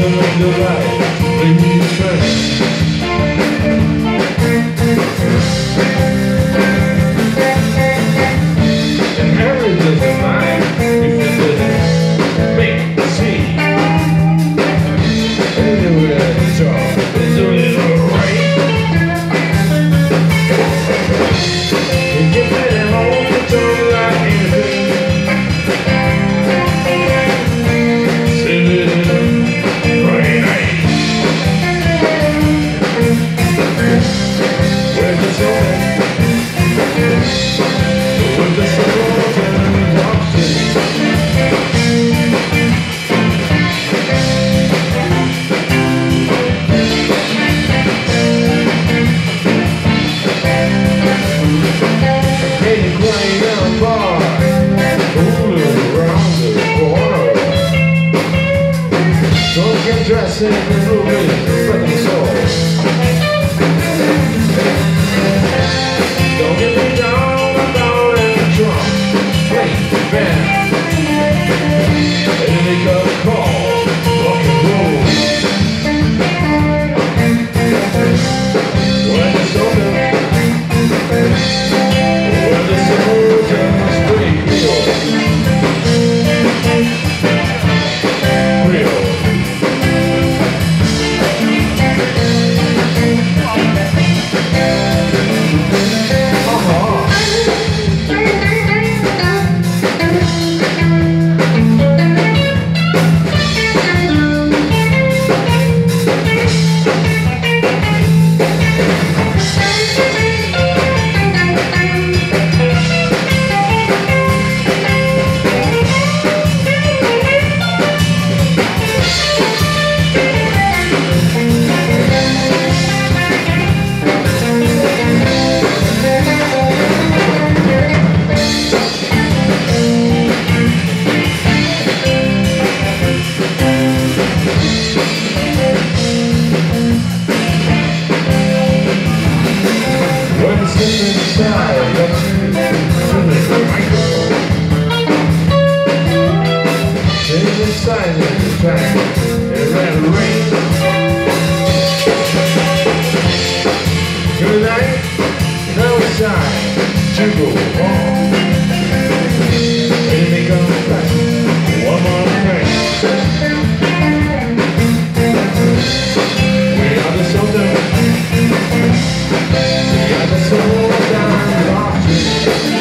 of the light, bring me strength. And Harry doesn't mind if it doesn't make the scene. Anywhere the job is doing alright. You get it home, you don't like anything. Send it in Friday night. Where's the soul? With the soul and walks in. Dressing in the movie, but I'm soul. Don't get me down, I'm down in the trunk. Play the band. And make a call, rock and roll. When it's over, when the soul turns break real. Inside the track, it ran a rain. Good night, no sign to go on. When they come back, one more thing. We are the soldiers. We are the soldiers down the off.